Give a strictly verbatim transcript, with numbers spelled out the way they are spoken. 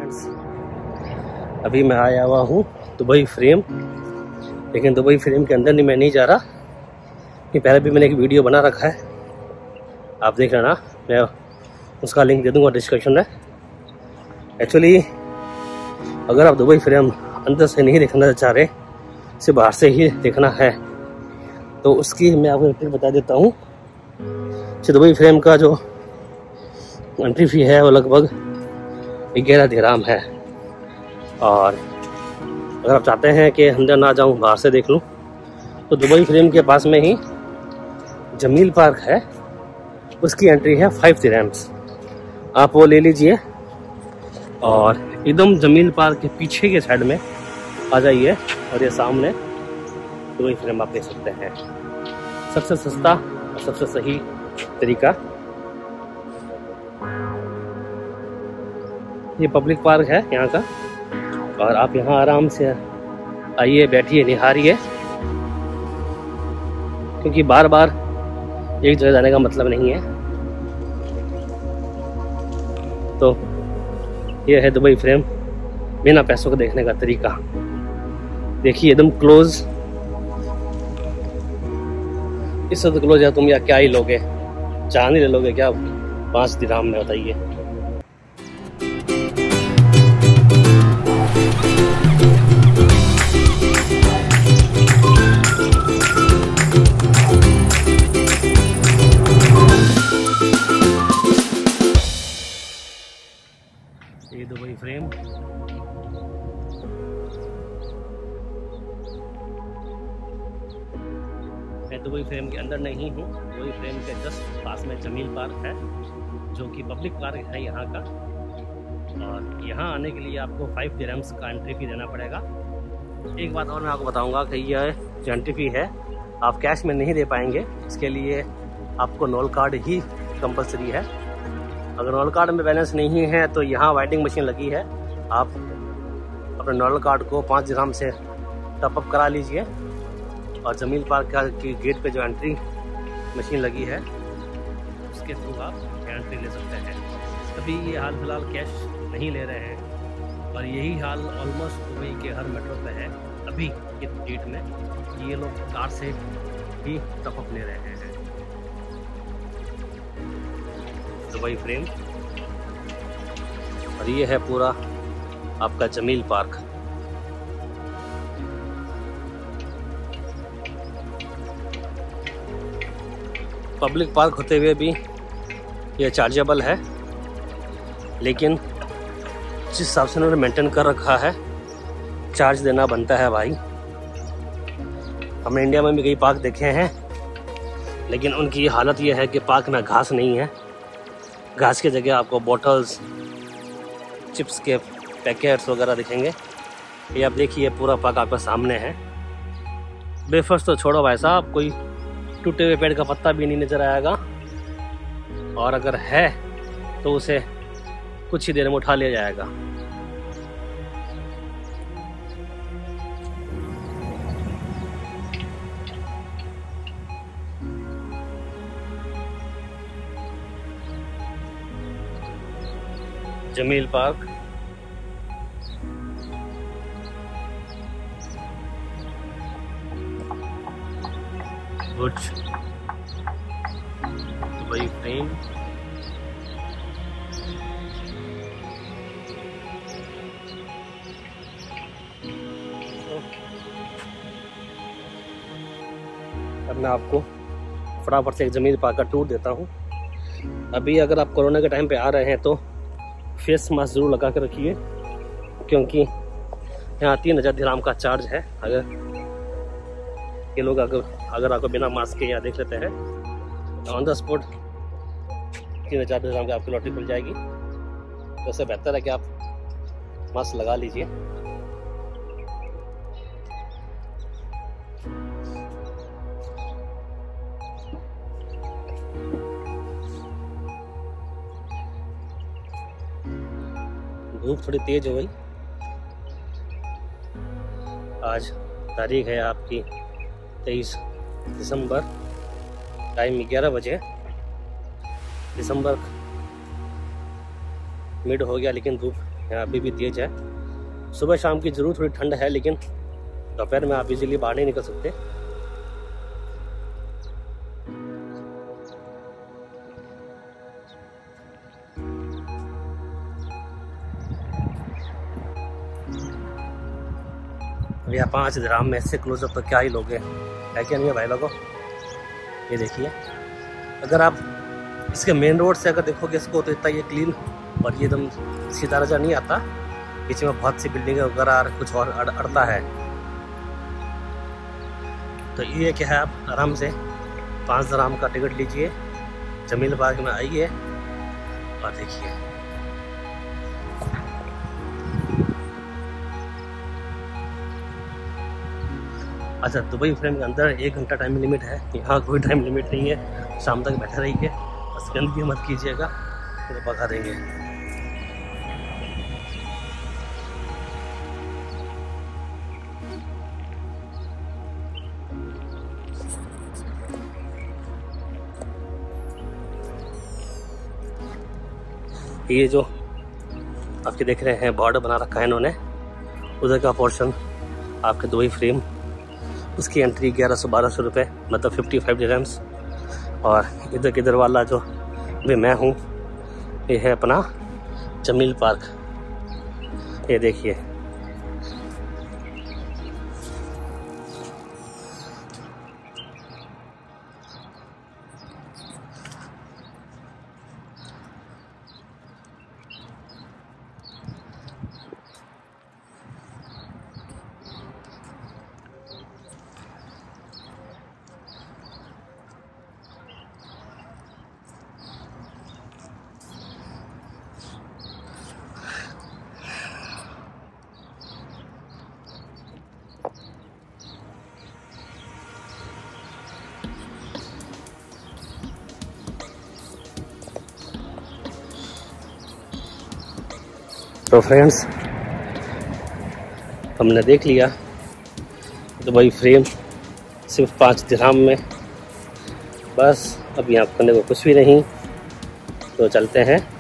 Friends, अभी मैं आया हुआ हूँ दुबई फ्रेम, लेकिन दुबई फ्रेम के अंदर नहीं मैं नहीं जा रहा कि पहले भी मैंने एक वीडियो बना रखा है, आप देख लेना, मैं उसका लिंक दे दूँगा डिस्क्रिप्शन में। एक्चुअली अगर आप दुबई फ्रेम अंदर से नहीं देखना चाह रहे, सिर्फ बाहर से ही देखना है, तो उसकी मैं आपको एक बता देता हूँ। दुबई फ्रेम का जो एंट्री फी है वो लगभग ग्यारह दिरहम है, और अगर आप चाहते हैं कि अंदर ना जाऊं बाहर से देख लूं, तो दुबई फ्रेम के पास में ही जमील पार्क है, उसकी एंट्री है फाइव दिरहम्स, आप वो ले लीजिए और एकदम जमील पार्क के पीछे के साइड में आ जाइए और ये सामने दुबई फ्रेम आप देख सकते हैं। सबसे सस्ता और सबसे सही तरीका। ये पब्लिक पार्क है यहाँ का, और आप यहाँ आराम से आइए, बैठिए, निहारिए, क्योंकि बार बार एक जगह जाने का मतलब नहीं है। तो ये है दुबई फ्रेम बिना पैसों को देखने का तरीका। देखिए एकदम क्लोज, इससे तो क्लोज है तुम या क्या ही लोगे, चांदी ले लोगे क्या पाँच दिरहम में, बताइए। ये दुबई फ्रेम मैं दुबई फ्रेम के अंदर नहीं हूँ, दुबई फ्रेम के जस्ट पास में जमील पार्क है, जो कि पब्लिक पार्क है यहाँ का, और यहाँ आने के लिए आपको फाइव दिरहम्स का एंट्री फी देना पड़ेगा। एक बात और मैं आपको बताऊँगा कि यह जो एंट्री फी है आप कैश में नहीं दे पाएंगे, इसके लिए आपको नॉल कार्ड ही कंपलसरी है। अगर नॉल कार्ड में बैलेंस नहीं है तो यहाँ वाइटिंग मशीन लगी है, आप अपने नॉल कार्ड को पाँच दिरहम से टॉप अप करा लीजिए, और जमील पार्क का की गेट पे जो एंट्री मशीन लगी है उसके थ्रू आप एंट्री ले सकते हैं। अभी ये हाल फिलहाल कैश नहीं ले रहे हैं, और यही हाल ऑलमोस्ट दुबई के हर मेट्रो पे है अभी के डेट में, ये लोग कार से ही टॉप अप ले रहे हैं। दुबई फ्रेम, और ये है पूरा आपका जमील पार्क। पब्लिक पार्क होते हुए भी ये चार्जेबल है, लेकिन जिस हिसाब से उन्होंने मेंटेन कर रखा है चार्ज देना बनता है भाई। हमने इंडिया में भी कई पार्क देखे हैं, लेकिन उनकी हालत ये है कि पार्क में घास नहीं है, घास की जगह आपको बॉटल्स, चिप्स के पैकेट्स वगैरह दिखेंगे। ये आप देखिए पूरा पार्क आपके सामने है। ब्रेकफास्ट तो छोड़ो भाई साहब, कोई टूटे हुए पेड़ का पत्ता भी नहीं नजर आएगा, और अगर है तो उसे कुछ ही देर में उठा लिया जाएगा। Jameel park, Burj Dubai frame, अब मैं आपको फटाफट से एक जमील पार्क का टूर देता हूँ। अभी अगर आप कोरोना के टाइम पे आ रहे हैं तो फेस मास्क जरूर लगा कर रखिए, क्योंकि यहाँ तीन हजार दिरहम का चार्ज है। अगर ये लोग अगर अगर आपको बिना मास्क के यहाँ देख लेते हैं तो ऑन द स्पॉट तीन हजार दिरहम की आपकी लॉटरी खुल जाएगी। तो उससे बेहतर है कि आप मास्क लगा लीजिए। धूप थोड़ी तेज हो गई। आज तारीख है आपकी तेईस दिसंबर, टाइम ग्यारह बजे। दिसंबर मिड हो गया लेकिन धूप यहाँ अभी भी तेज है। सुबह शाम की जरूर थोड़ी ठंड है, लेकिन दोपहर में आप इजीली बाहर नहीं निकल सकते। भैया पाँच दिरहम में इससे क्लोजअप तो क्या ही लोगे, है क्या नहीं है भाई लोगों। ये देखिए, अगर आप इसके मेन रोड से अगर देखोगे इसको तो इतना ये क्लीन और ये एकदम सीधा नजर नहीं आता। पीछे में बहुत सी बिल्डिंग वगैरह कुछ और अड़, अड़ता है। तो ये क्या है, आप आराम से पाँच दिरहम का टिकट लीजिए, जमील पार्क में आइए और देखिए। अच्छा, दुबई फ्रेम के अंदर एक घंटा टाइम लिमिट है, यहाँ कोई टाइम लिमिट नहीं है। शाम तक बैठे रहिए, बस गंदगी मत कीजिएगा, फिर तो भगा देंगे। ये जो आपके देख रहे हैं बॉर्डर बना रखा है इन्होंने, उधर का पोर्शन आपके दुबई फ्रेम, उसकी एंट्री ग्यारह सौ बारह सौ रुपये, मतलब फिफ्टी फाइव दिरहम्स। और इधर किधर वाला जो भी मैं हूँ, ये है अपना जमील पार्क। ये देखिए, तो फ्रेंड्स हमने देख लिया दुबई फ्रेम सिर्फ पाँच दिरहम में। बस अब यहाँ करने को कुछ भी नहीं, तो चलते हैं